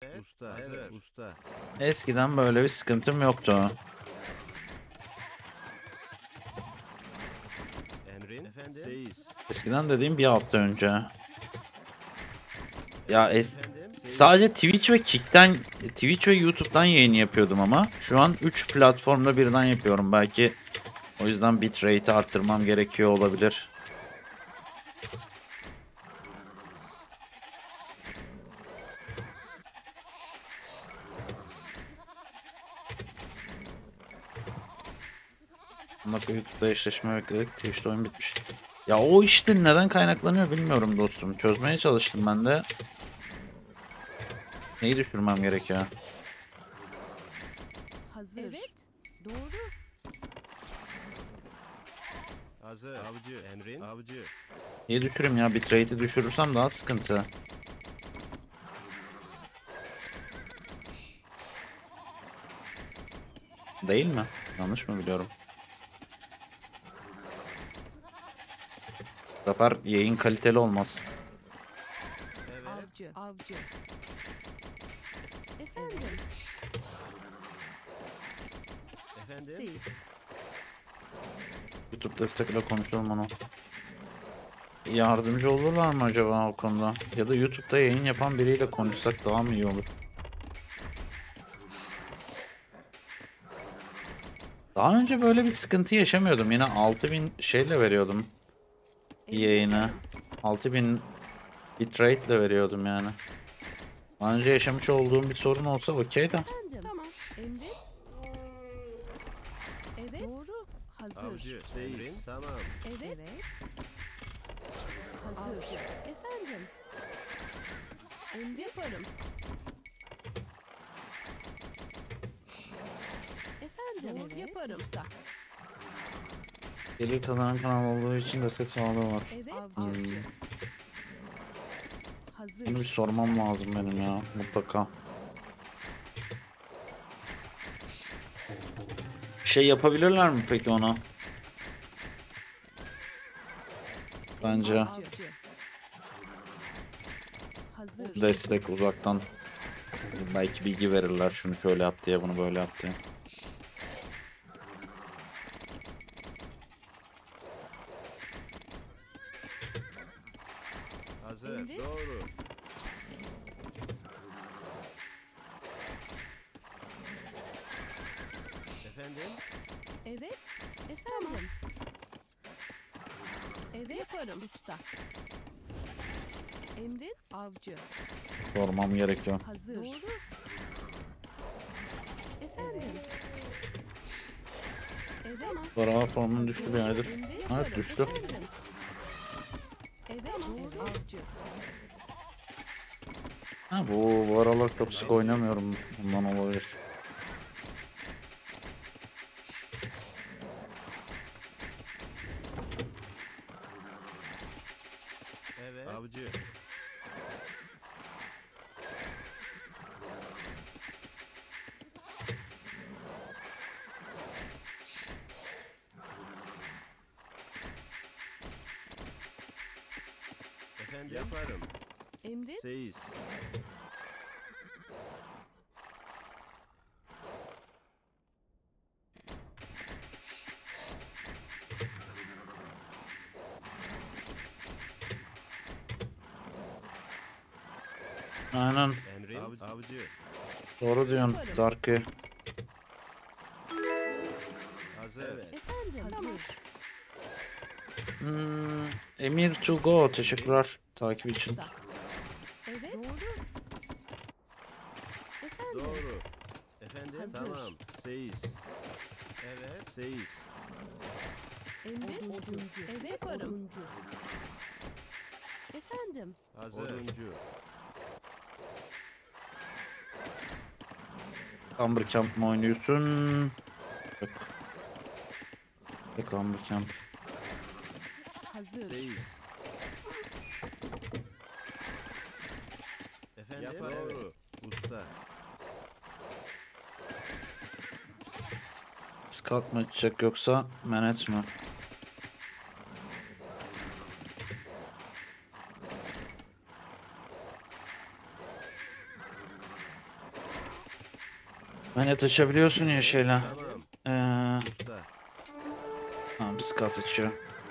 Usta, hazır. Usta. Eskiden böyle bir sıkıntım yoktu. Emrin. Efendim. Seyis. Eskiden dediğim bir hafta önce. Ya Efendim. Seyis. sadece Twitch ve YouTube'dan yayın yapıyordum ama şu an 3 platformda birden yapıyorum. Belki o yüzden bitrate'i arttırmam gerekiyor olabilir. Bak, YouTube'da eşleşme bekledik. Twitch'te oyun bitmiş. Ya o işte neden kaynaklanıyor bilmiyorum dostum. Çözmeye çalıştım ben de. Neyi düşürmem gerekiyor? Hazır. Evet. Doğru. Hazır. Avcı. Emrin. Avcı. Neyi düşüreyim ya? Bitrate'i düşürürsem daha sıkıntı. Değil mi? Yanlış mı biliyorum? Bu sefer yayın kaliteli olmaz. Evet. Avcı. Avcı. Efendim. Efendim. Seyis. YouTube destekle konuşalım onu. Yardımcı olurlar mı acaba o konuda? Ya da YouTube'da yayın yapan biriyle konuşsak daha mı iyi olur? Daha önce böyle bir sıkıntı yaşamıyordum. Yine 6000 şeyle veriyordum yayını. 6000 bitrate ile veriyordum yani. Daha önce yaşamış olduğum bir sorun olsa okey de. Efendim. Tamam. Emrin. Evet. Doğru. Hazır. Avcı. Seyis. Emrin. Tamam. Evet. Hazır. Avcı. Efendim. Emri yaparım. Efendim. Evet. Yaparım. Usta. Gelir kazanan kanal olduğu için destek sağlığı var. Evet. Hmm. Avcı. Hazır. Bunu bir sormam lazım benim ya mutlaka. Bir şey yapabilirler mi peki ona? Bence Avcı. Hazır. destek uzaktan. Belki bilgi verirler, şunu şöyle yap diye, bunu böyle yap diye. Hazır. Emrin. Doğru. Efendim. Evet. Efendim. Evet. Yaparım usta. Emrin. Avcı. Sormam gerekiyor. Hazır. Doğru. Efendim. Evet. Para formun düştü bir aydır. Emrin Evet, yaparım. düştü. Efendim. Evet. Doğru. Avcı. Ha, bu aralar çok sık oynamıyorum. Bundan olabilir. Evet. Avcı. Efendim. Yaparım. Emrin. Seyis. Aynen. Emrin. Avcı. Doğru diyorsun. Darky. Hazır. Evet. Efendim. Hazır. Emir to go. Teşekkürler takip için. Usta. Evet. Doğru. Efendim. Doğru. Efendim. Hazır. Tamam. Seyis. Evet. Seyis. Emrin. Oduncu. Evet. Yaparım. Oduncu. Efendim. Hazır. Oduncu. Amber Camp mı oynuyorsun? Yok. Yok, Amber Camp. Hazır. Seyis. Efendim. Yaparım. Doğru. Usta. Scout mı açacak yoksa Manet mi? Hani taşabiliyorsun ya şeyle. Tamam. Ee, Usta. tamam scout açıyor.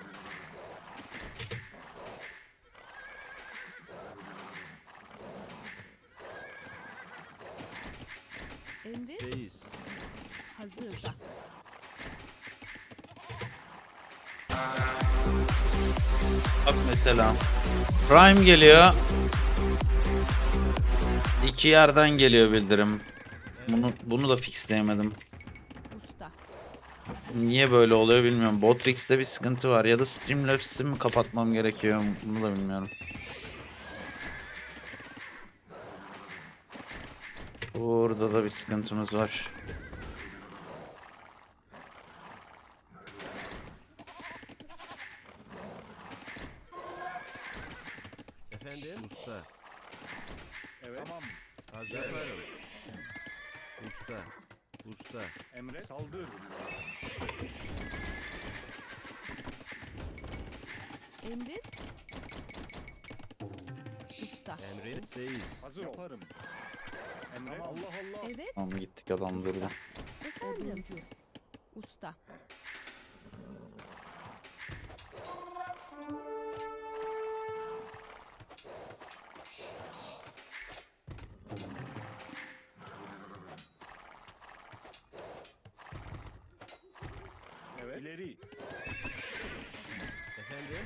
Emret. Seyis. Hazır. Usta. Bak mesela. Prime geliyor. İki yerden geliyor bildirim. Bunu da fixleyemedim. Usta. Niye böyle oluyor bilmiyorum. Botrix'te bir sıkıntı var ya da Streamlabs'i mi kapatmam gerekiyor? Bunu da bilmiyorum. Burada da bir sıkıntımız var. Efendim? Usta. Evet. Tamam. Hazır. Yaparım. Usta. Usta. Emret. Saldır. Emret. Usta. Emrin. Seyis. Hazır yaparım. Emret. Allah Allah. Evet. Tamam gittik adam durdu. Efendim. Usta. Evet. İleri. Efendim?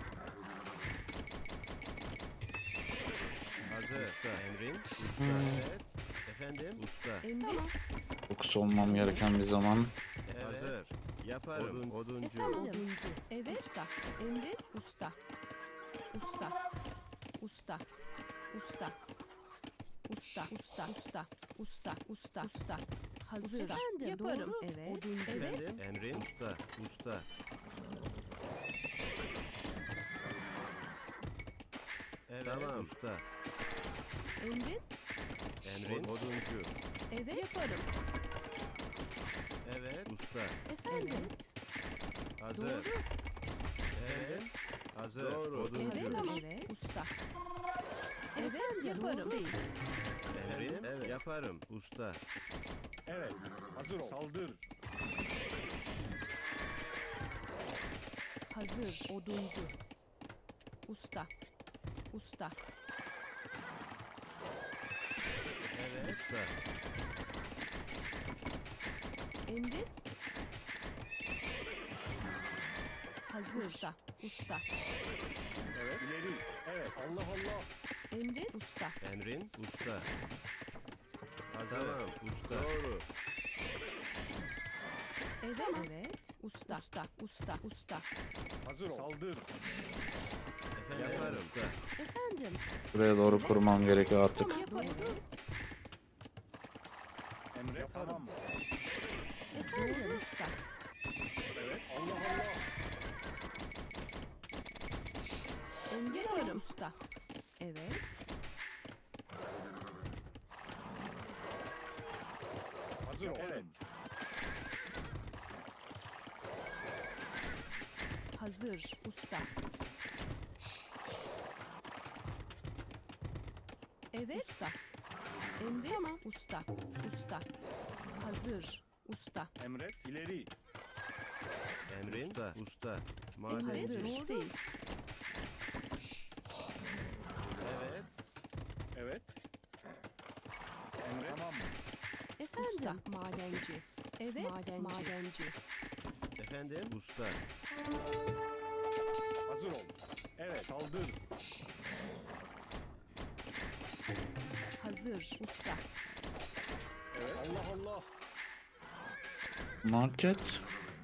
Hazır. Usta. Emrin. Usta. Evet. Efendim? Usta. Emret. Fokus olmam gereken bir zaman. Evet. Hazır. Yaparım. Oduncu. Efendim. Evet. Usta. Emret. Usta. Usta. Usta. Usta. Usta. Usta. Usta. Usta. Usta. Usta. Hazır. Efendim. Yaparım. Evet. Evet. Efendim? Emrin. Usta. Usta. Evet. Tamam. Usta. Emret. Emrin. Oduncu. Evet. Yaparım. Evet. Usta. Efendim. Hazır. Doğru. Evet. Hazır. Evet. Oduncu. Tamam. Evet. Usta. Evet. Yaparım. Emrin. Evet. Yaparım. Usta. Evet. Hazır ol. Saldır. Hazır. Oduncu. Usta. Usta. Evet. Usta. Emret. Hazır. Usta. Usta. Evet. İleri. Evet. Allah Allah. Emret. Usta. Emrin. Usta. Hazır. Tamam. Usta. Doğru. Evet. Evet. Usta. Usta. Usta. Usta. Hazır ol. Saldır. Efendim. Yaparım. Usta. Efendim. Buraya doğru kurmam gerekiyor artık. Tamam. Yaparım. Emret. Tamam. Efendim. Usta. Evet. Allah Allah. Yaparım. Usta. Evet. Hazır ol. Evet. Hazır. Usta. Evet. Usta. Emre. Tamam. Usta. Usta. Hazır. Usta. Emret. İleri. Emrin. Usta. Usta. Hazır. Madenci. Doğru. Evet. Evet. Emret. Tamam. Efendim. Usta. Madenci. Evet. Madenci. Efendim. Usta. Hazır ol. Evet. Saldır. Hazır. Usta. Evet. Allah Allah. Market.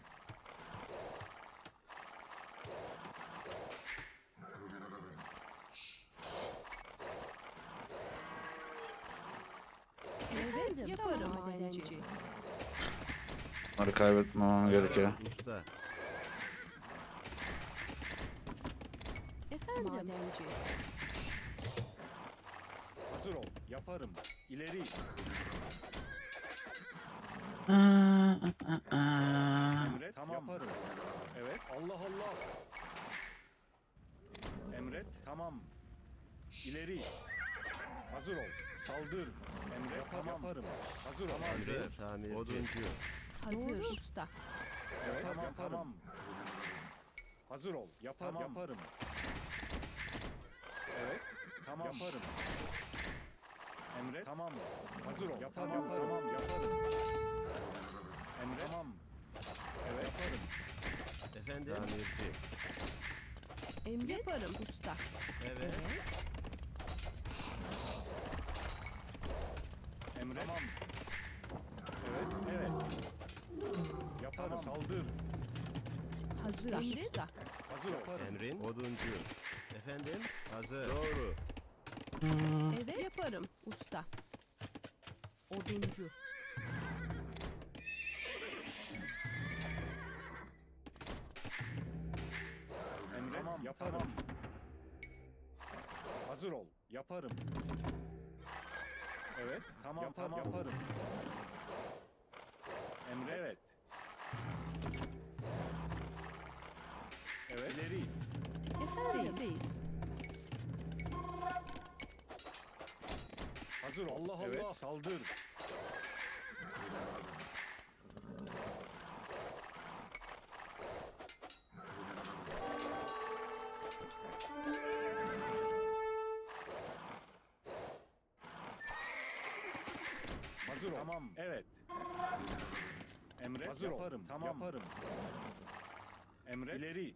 Evet. Yaparım. Madenci. Bunları kaybetmemem gerekiyor. Usta. Efendim. Madenci. Hazır ol. Yaparım. İleri. Emret. Tamam. Yaparım. Evet. Allah Allah. Emret. Tamam. İleri. Hazır ol. Saldır. Emret. Tamam. yaparım. Hazır ol. Hazır. Tamirci. Oduncu. Hazır. Usta. Evet, yaparım. Hazır ol. Yaparım. Evet, yaparım. Emret. Tamam. Hazır ol. Yaparım. Emret. Tamam. Evet, yaparım. Efendim? Tamirci. Emret. Yaparım. Usta. Evet. Emret. Tamam. Evet. Yaparım. Saldır. Hazır. Emret. Usta. Hazır ol. Emrin. Oduncu. Efendim? Hazır. Doğru. Evet. Yaparım. Usta. Oduncu. Emret. Yaparım. Hazır ol. Yaparım. Evet. Tamam. Yaparım. Emret. Evet. Evet. İleri. Efendim. Hazır ol. Allah. Evet. Saldır. Hazır ol. Tamam. Evet. Emret. Hazır yaparım. Ol. Tamam. Yaparım. Emret. İleri.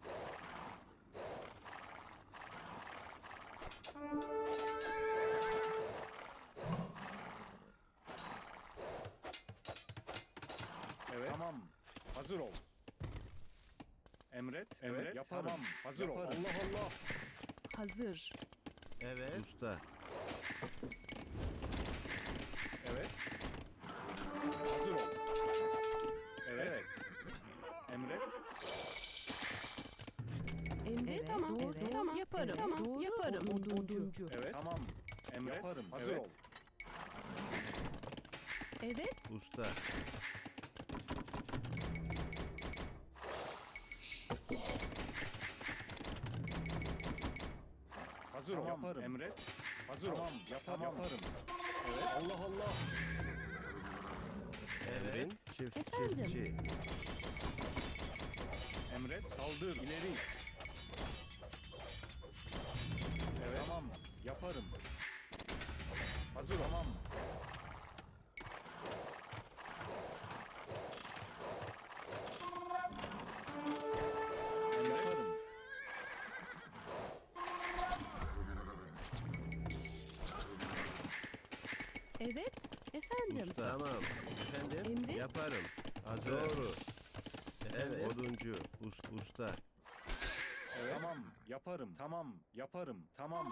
Evet. Tamam. Hazır ol. Emret. Evet. Yaparım. Tamam. Hazır ol. Allah. Hazır. Evet. Usta. Evet. Hazır ol. Evet. Emret. Emret. Evet. Tamam. Evet. Tamam. Yaparım. Evet. Tamam. Doğru. Yaparım. Oduncu. Evet. Tamam. Emret. Yaparım. Hazır ol. Evet. Usta. Hazır ol. Yaparım. Emret. Hazır ol. Yaparım. Evet. Allah. Emrin. Efendim? Çiftçi. Emret. Saldır. İleri. Evet. Tamam. Yaparım. Hazır ol. Tamam. Yaparım. Evet. Efendim. Usta. Tamam. Efendim? Emrin? Yaparım. Hazır. Doğru. Evet. Oduncu. Usta. Evet. Tamam. Yaparım. Tamam. Yaparım. Tamam.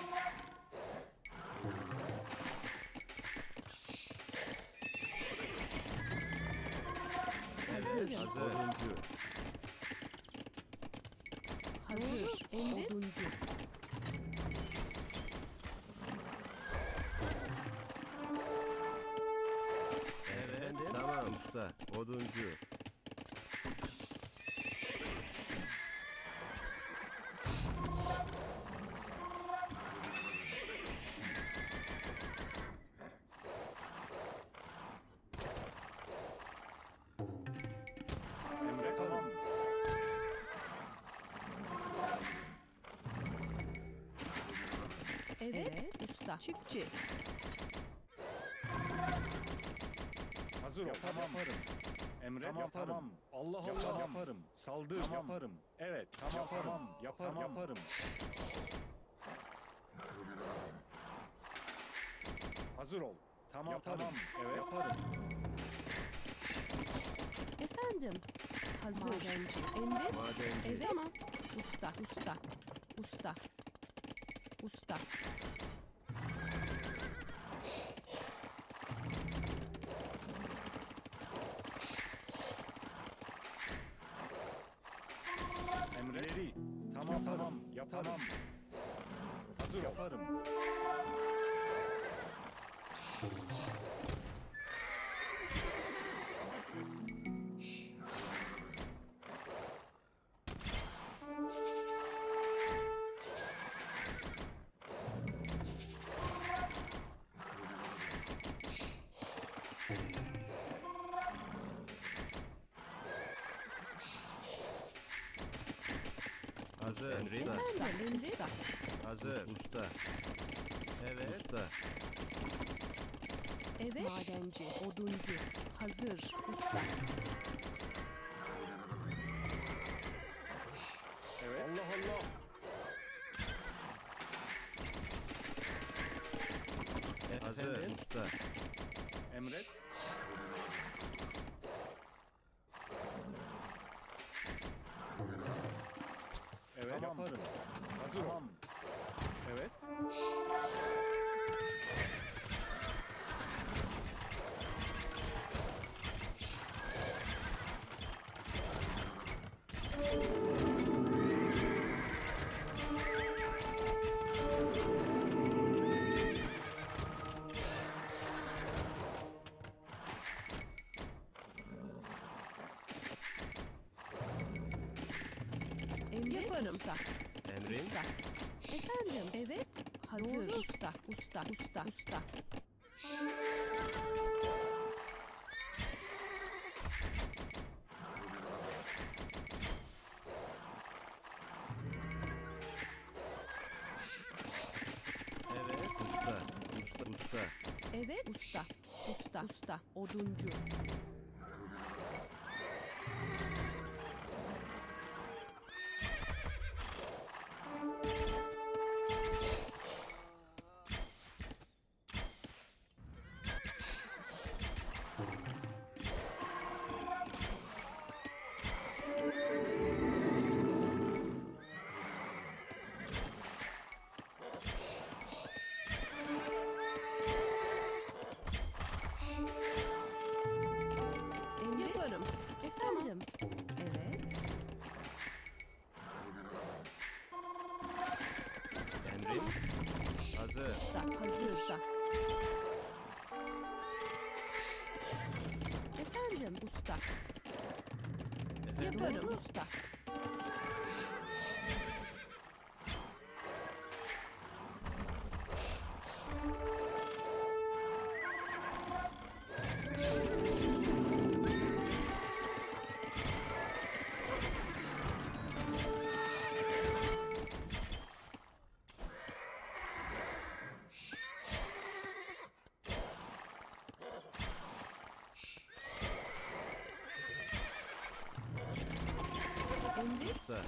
Evet. Hazır. Hazır. Oduncu. Hazır. Emret. Oduncu. Efendim? Tamam usta. Oduncu. Emret. Tamam. Evet. Usta. Çiftçi. Hazır ol. Yaparım. Emret. Yaparım. Allah. Yaparım. Saldır. Yaparım. Evet. Tamam. Yaparım. Hazır ol. Tamam. Evet. Yaparım. Efendim. Hazır. Madenci. Emret. Madenci. Evet. Tamam. Usta. Emreleri. Tamam. Yaparım. Hazır yaparım. Hazır. Emrin. Efendim usta. Hazır. Usta. Evet. Usta. Evet. Madenci, oduncu. Hazır usta. Evet. Allah Allah. Hazır. Usta. Emret. Evet. Yaparım. Hazır ol. Evet. Emret yaparım usta. Emrin. Usta. Efendim evet. Hazır usta. Usta. Usta. Usta. Evet. Usta. Usta. Usta. Evet usta. Usta. Usta. Oduncu. Emret yaparım. Efendim. Evet. Emrin. Hazır. Usta. Hazır usta. Efendim usta. Efendim. Yaparım usta. Emret. Usta.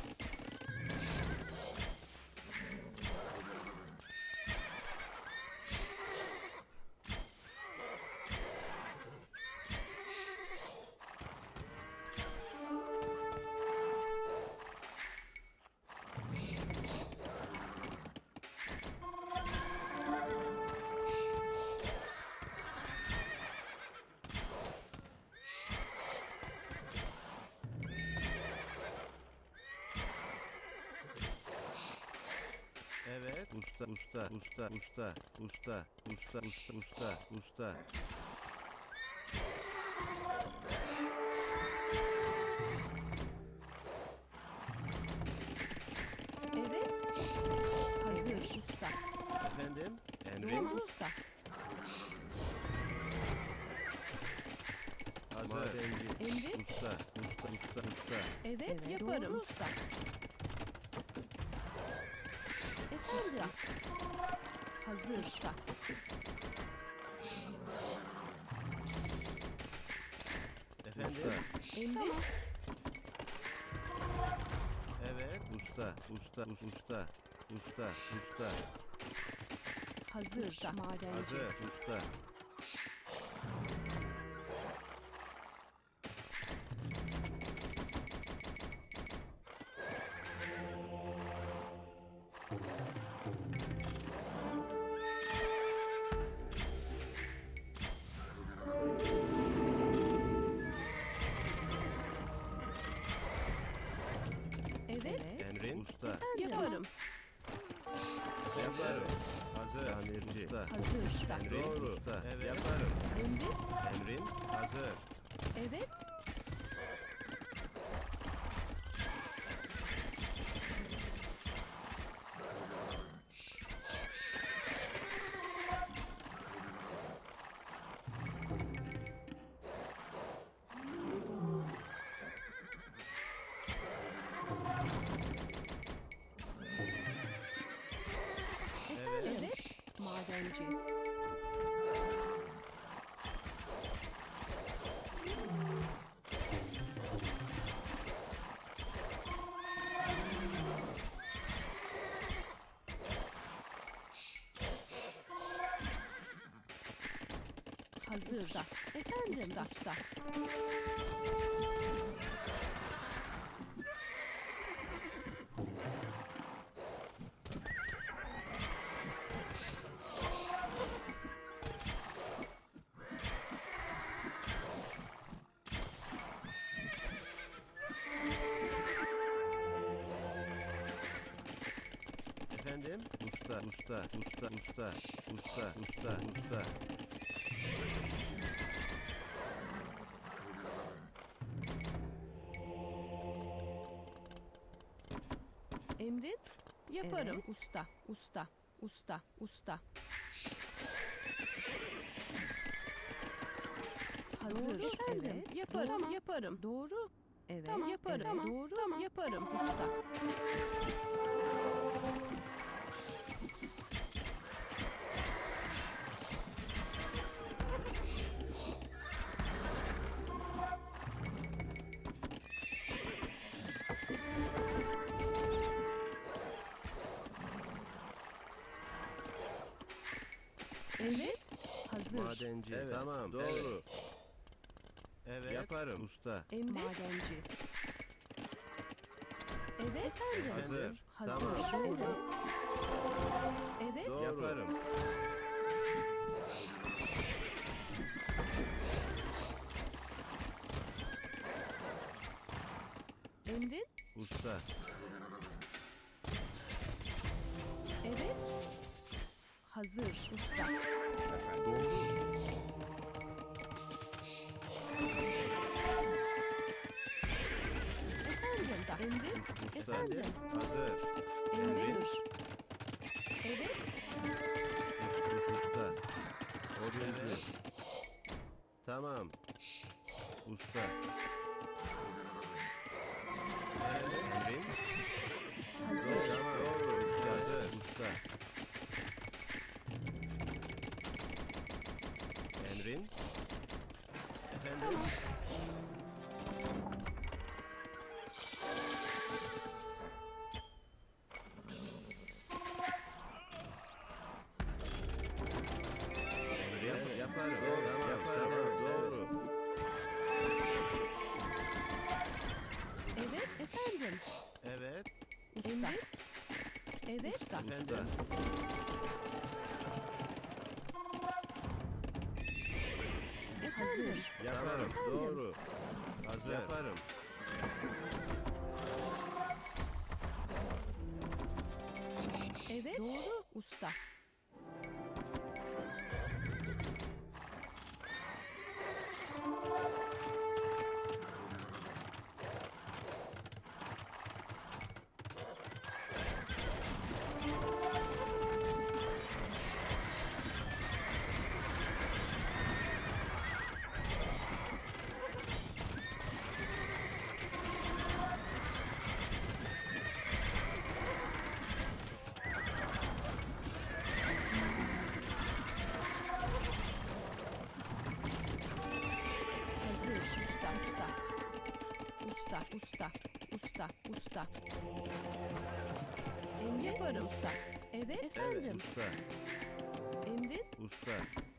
Evet. Usta. Usta. Usta. Usta. Usta. Usta. Usta. Usta. Usta. Evet. Hazır usta. Efendim. Doğru Emrin. usta. Hazır. Madenci. Emret. Usta. Usta. Usta. Usta. Evet, yaparım usta. Efendim. Hazır usta. Efendim. Emret. Evet. Usta. Usta. Usta. Usta. Usta. Hazır usta. Madenci. Hazır. Usta. Evet. Emrin. Usta. Yaparım. Yaparım. Hazır. Tamirci. Usta. Hazır usta. Emrin. Doğru. Usta. Evet. Yaparım. Emret. Emrin. Hazır. Evet. Madenci. Hazır. Usta. Efendim usta. Efendim? Usta, usta, usta, usta, usta, usta, usta. Emrin? Yaparım. Usta, usta, usta, usta. Hazır. Doğru, efendim. Evet. Yaparım, tamam. Yaparım. Doğru. Evet. Tamam, yaparım. Evet. Doğru. Tamam. Yaparım. Usta. Evet. Hazır. Madenci. Evet, tamam, doğru. Evet, yaparım usta. Emrin? Madenci. Evet. Efendim. Hazır. Hazır. Tamam. Efendim. Evet. Doğru. Yaparım. Emrin? Usta. Evet. Hazır. Usta. Doğru. Efendim. Emrin? Usta. Efendim. Hazır. Emrin. Evet. Usta. Oraya. Tamam. Usta. Emrin. Hazır. Tamam. Doğru. Usta. Hazır. Usta. Emrin. Efendim. Yaparım. Doğru. Yaparım. Doğru. Evet. Efendim. Evet. Usta. Evet. Usta. Efendim. Hazır. Yaparım. Efendim. Doğru. Hazır. Yaparım. Evet. Doğru. Usta. Hazır. Usta. Usta. Usta. Usta. Usta. Usta. Emrin. Yaparım. Usta. Evet. Efendim. Evet. Usta. Emrin. Usta.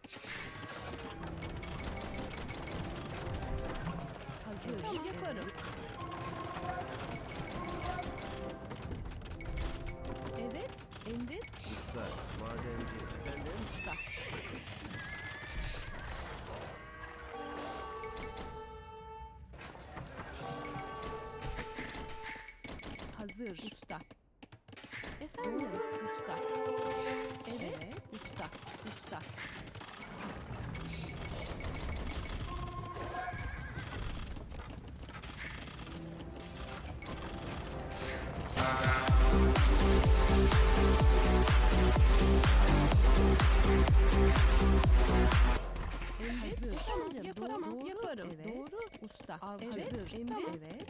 Hazır. Yaparım. Evet. Emrin. Usta. Madenci. Efendim. Usta. Hazır. Usta. Efendim. Usta. Evet. Usta. Usta. Hazır. Efendim. Yaparım. Doğru. Yaparım. Evet. Doğru. Usta. Evet. Hazır. Emrin. Tamam. Evet.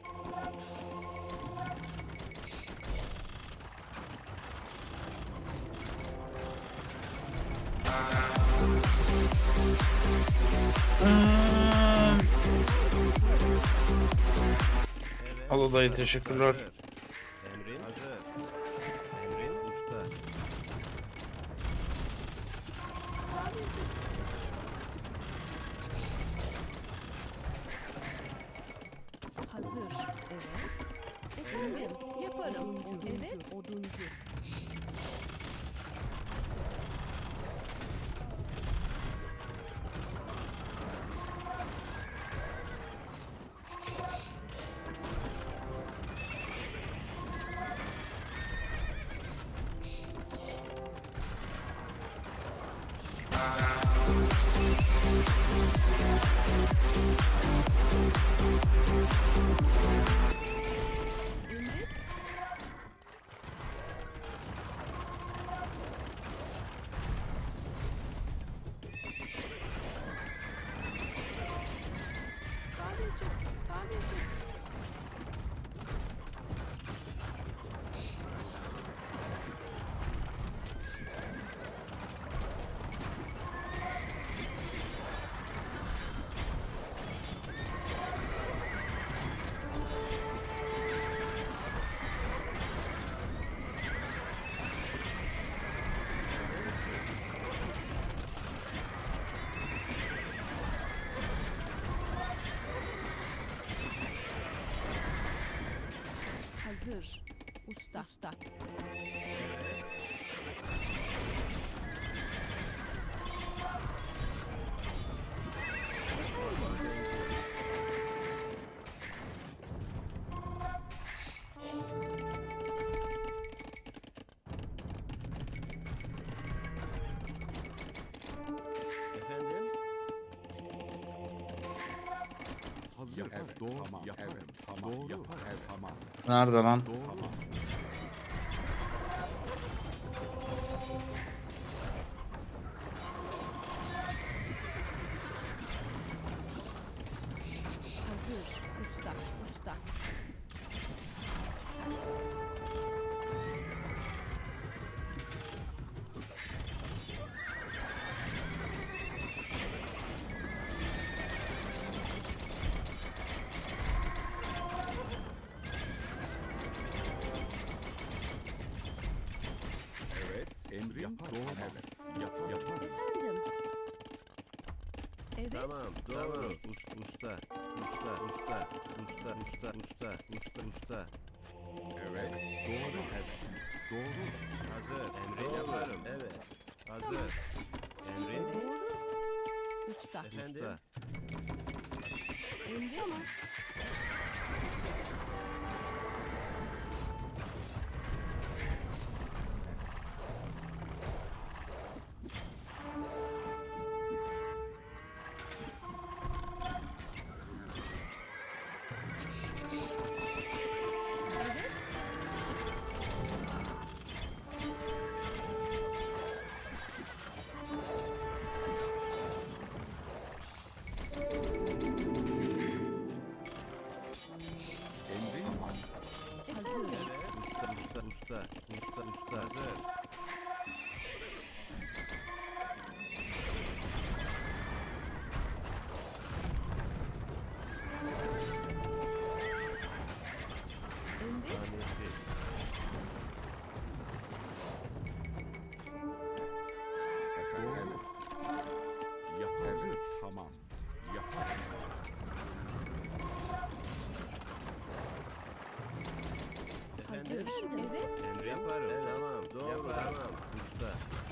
Evet. Allah dayı teşekkürler. Hazır. Emrin hazır. Emrin usta. Hazır. Evet. Efendim, yaparım. Evet. Oduncu. Emret. Tamirci, tamirci. Hazır. Usta. Efendim? Hazır. Evet, doğru. Tamam. Yaparım. Evet, tamam. Doğru. Yaparım. Evet, tamam. Nerede lan? Doğru. Hazır. Usta. Evet. Emrin yaparım. Doğru. Evet. Yaparım. Efendim. Evet. Tamam. Doğru. Usta. Usta. Evet. Doğru. Evet. Doğru. Hazır. Emrin yaparım. Evet. Hazır. Emrin. Doğru. Usta. Efendim? Usta. Emri ama. Emrin var. Hazır. Usta. Hazır. Emri. Tamirci. Efendim. Evet. Hazır. Tamam. Yaparım. Hazır. Efendim? Evet. Emri yaparım. Evet. Tamam. Doğru. Tamam. Usta.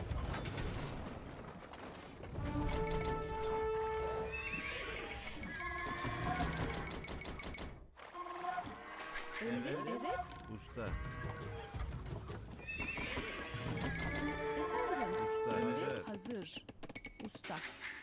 Emri. Evet. Usta. Efendim. Usta. Evet. Hazır. Hazır. Usta.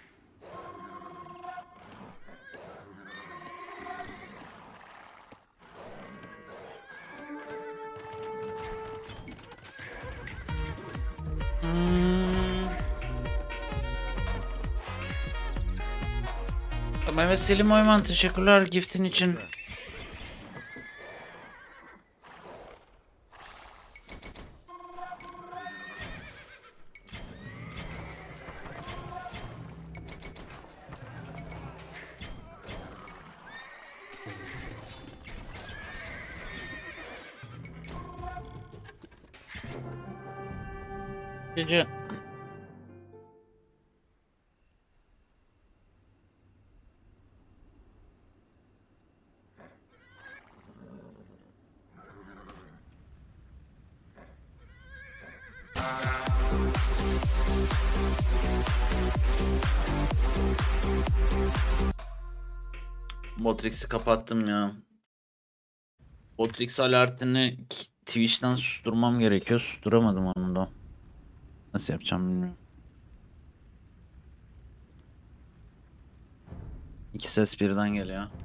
Mehmet Selim Oyman teşekkürler giftin için. Usta. Gece. Botrix'i kapattım ya. Botrix alertini Twitch'ten susturmam gerekiyor. Susturamadım onu da. Nasıl yapacağım bilmiyorum. İki ses birden geliyor.